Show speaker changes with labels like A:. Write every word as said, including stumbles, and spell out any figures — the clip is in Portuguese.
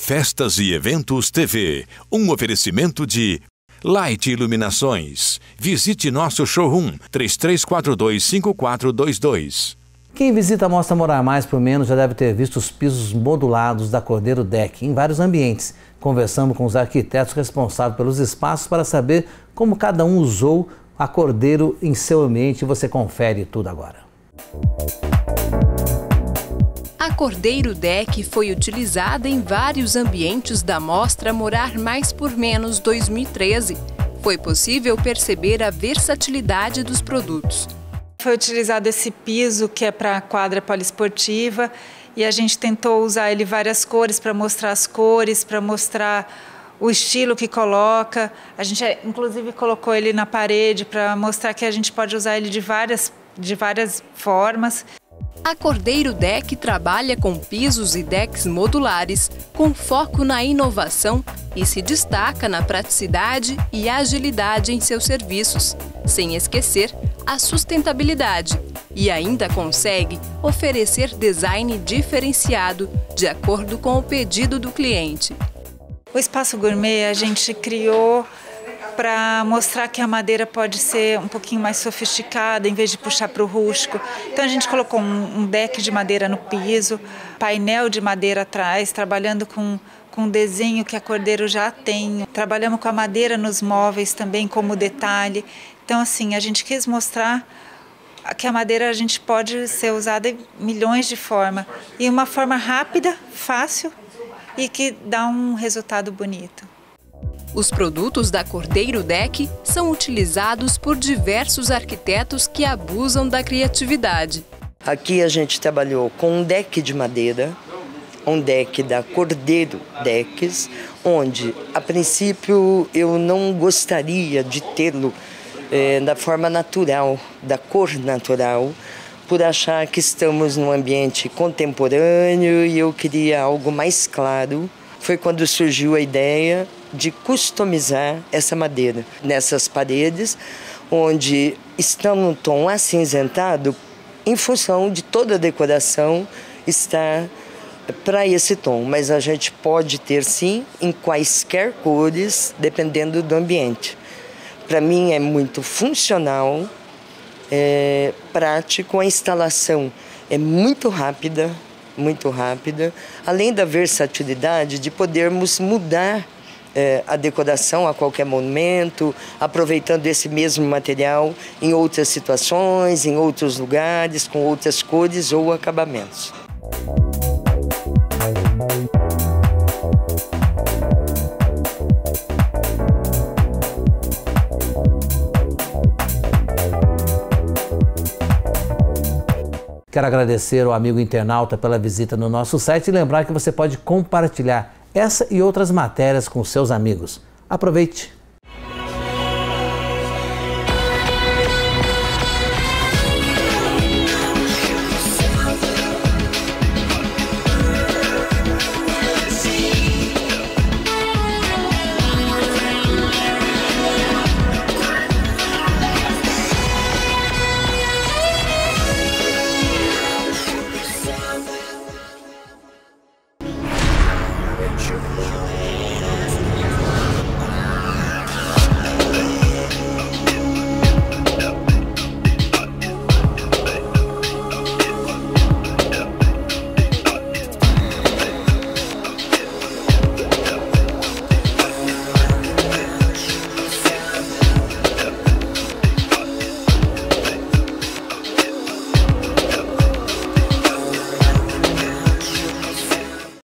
A: Festas e Eventos T V, um oferecimento de Light Iluminações. Visite nosso showroom três três quatro dois, cinco quatro dois dois.
B: Quem visita a Mostra Morar Mais por Menos já deve ter visto os pisos modulados da Cordeiro Deck em vários ambientes. Conversamos com os arquitetos responsáveis pelos espaços para saber como cada um usou a Cordeiro em seu ambiente e você confere tudo agora.
C: A Cordeiro Deck foi utilizada em vários ambientes da Mostra Morar Mais por Menos dois mil e treze. Foi possível perceber a versatilidade dos produtos.
D: Foi utilizado esse piso que é para a quadra poliesportiva e a gente tentou usar ele várias cores para mostrar as cores, para mostrar o estilo que coloca. A gente inclusive colocou ele na parede para mostrar que a gente pode usar ele de várias, de várias formas.
C: A Cordeiro Deck trabalha com pisos e decks modulares, com foco na inovação e se destaca na praticidade e agilidade em seus serviços, sem esquecer a sustentabilidade, e ainda consegue oferecer design diferenciado de acordo com o pedido do cliente.
D: O Espaço Gourmet a gente criou para mostrar que a madeira pode ser um pouquinho mais sofisticada, em vez de puxar para o rústico. Então a gente colocou um, um deck de madeira no piso, painel de madeira atrás, trabalhando com, com o desenho que a Cordeiro já tem. Trabalhamos com a madeira nos móveis também como detalhe. Então assim, a gente quis mostrar que a madeira a gente pode ser usada em milhões de formas. E uma forma rápida, fácil e que dá um resultado bonito.
C: Os produtos da Cordeiro Deck são utilizados por diversos arquitetos que abusam da criatividade.
E: Aqui a gente trabalhou com um deck de madeira, um deck da Cordeiro Decks, onde, a princípio, eu não gostaria de tê-lo é, da forma natural, da cor natural, por achar que estamos num ambiente contemporâneo e eu queria algo mais claro. Foi quando surgiu a ideia de customizar essa madeira nessas paredes, onde está num tom acinzentado em função de toda a decoração estar para esse tom. Mas a gente pode ter sim em quaisquer cores, dependendo do ambiente. Para mim é muito funcional, é prático, a instalação é muito rápida, muito rápida, além da versatilidade de podermos mudar é, a decoração a qualquer momento, aproveitando esse mesmo material em outras situações, em outros lugares, com outras cores ou acabamentos.
B: Quero agradecer ao amigo internauta pela visita no nosso site e lembrar que você pode compartilhar essa e outras matérias com seus amigos. Aproveite!